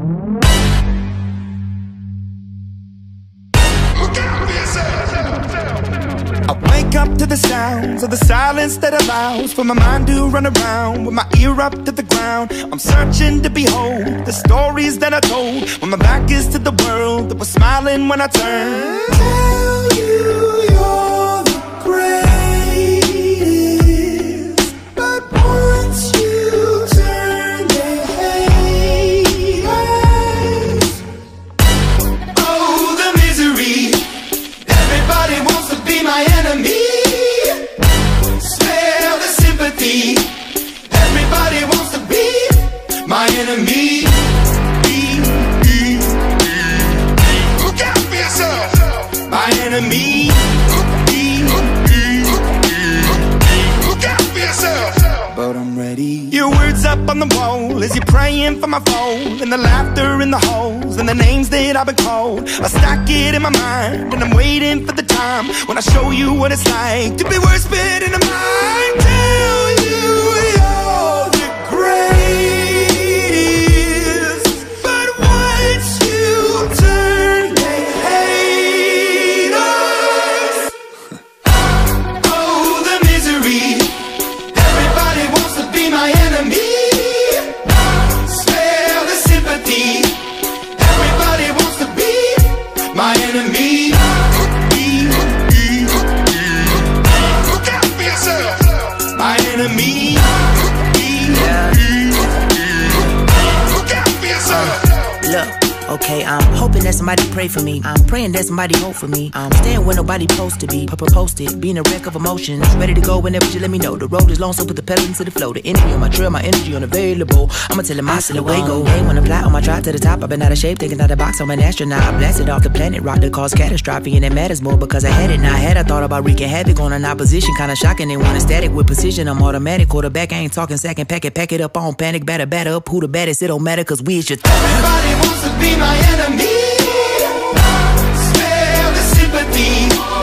I wake up to the sounds of the silence that allows for my mind to run around with my ear up to the ground. I'm searching to behold the stories that I told when my back is to the world that was smiling when I turned. Tell you you're the greatest, but once you turn they hate us. Oh, the misery. Everybody wants to be my enemy. Smell the sympathy. Everybody wants to be my enemy. Look out for yourself. My enemy. Look out for yourself. But I'm ready. Your words up on the wall as you're praying for my phone, and the laughter in the halls and the names that I've been called. I stack it in my mind and I'm waiting for the time when I show you what it's like to be worse fit in the mind. Tell you you're the greatest, but once you turn they hate us. Oh, the misery. Everybody wants to be my enemy. Smell the sympathy. Everybody wants to be my enemy. Look out for yourself. My enemy. Look out for yourself. Look, okay, I'm hoping that somebody pray for me. I'm praying that somebody hope for me. I'm staying where nobody supposed to be. Posted, being a wreck of emotions. Ready to go whenever you let me know. The road is long, so put the pedal into the flow. The energy on my trail, my energy unavailable. I'ma tell him my silhouette go. Hey, when I fly on my drive to the top, I've been out of shape, thinking out the box. I'm an astronaut. I blasted off the planet, rock that caused catastrophe, and it matters more because I had it. Now I had, I thought about wreaking havoc on an opposition. Kinda shocking, they want a static with precision. I'm automatic, quarterback, I ain't talking second packet. Pack it up on panic, batter up. Who the baddest? It don't matter, cause we is your Everybody wants to be my enemy. Smell the sympathy.